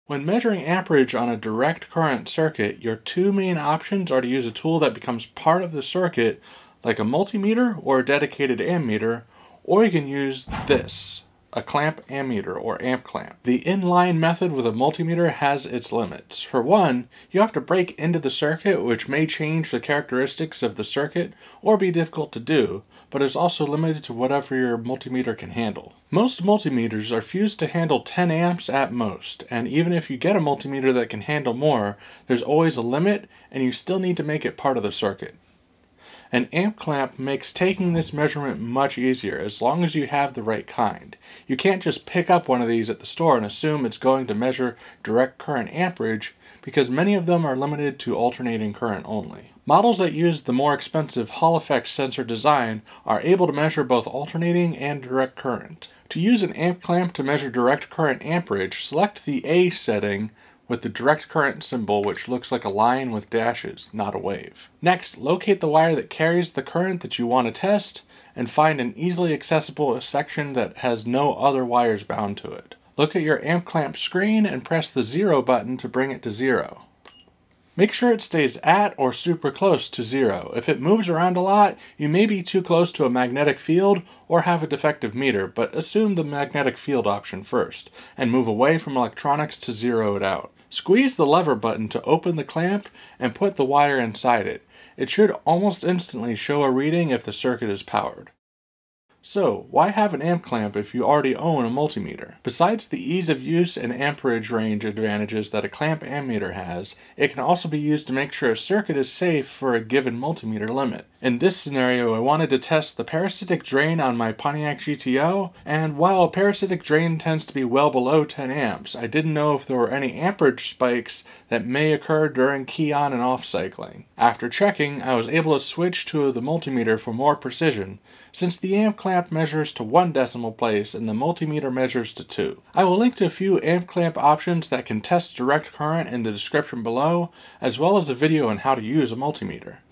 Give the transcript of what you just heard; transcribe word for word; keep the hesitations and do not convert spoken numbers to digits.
When measuring amperage on a direct current circuit, your two main options are to use a tool that becomes part of the circuit, like a multimeter or a dedicated ammeter, or you can use this, a clamp ammeter or amp clamp. The inline method with a multimeter has its limits. For one, you have to break into the circuit, which may change the characteristics of the circuit or be difficult to do, but is also limited to whatever your multimeter can handle. Most multimeters are fused to handle ten amps at most, and even if you get a multimeter that can handle more, there's always a limit and you still need to make it part of the circuit. An amp clamp makes taking this measurement much easier as long as you have the right kind. You can't just pick up one of these at the store and assume it's going to measure direct current amperage, because many of them are limited to alternating current only. Models that use the more expensive Hall effect sensor design are able to measure both alternating and direct current. To use an amp clamp to measure direct current amperage, select the A setting with the direct current symbol, which looks like a line with dashes, not a wave. Next, locate the wire that carries the current that you want to test and find an easily accessible section that has no other wires bound to it. Look at your amp clamp screen and press the zero button to bring it to zero. Make sure it stays at or super close to zero. If it moves around a lot, you may be too close to a magnetic field or have a defective meter, but assume the magnetic field option first, and move away from electronics to zero it out. Squeeze the lever button to open the clamp and put the wire inside it. It should almost instantly show a reading if the circuit is powered. So, why have an amp clamp if you already own a multimeter? Besides the ease of use and amperage range advantages that a clamp ammeter has, it can also be used to make sure a circuit is safe for a given multimeter limit. In this scenario, I wanted to test the parasitic drain on my Pontiac G T O, and while a parasitic drain tends to be well below ten amps, I didn't know if there were any amperage spikes that may occur during key on and off cycling. After checking, I was able to switch to the multimeter for more precision, since the amp clamp measures to one decimal place and the multimeter measures to two. I will link to a few amp clamp options that can test direct current in the description below, as well as a video on how to use a multimeter.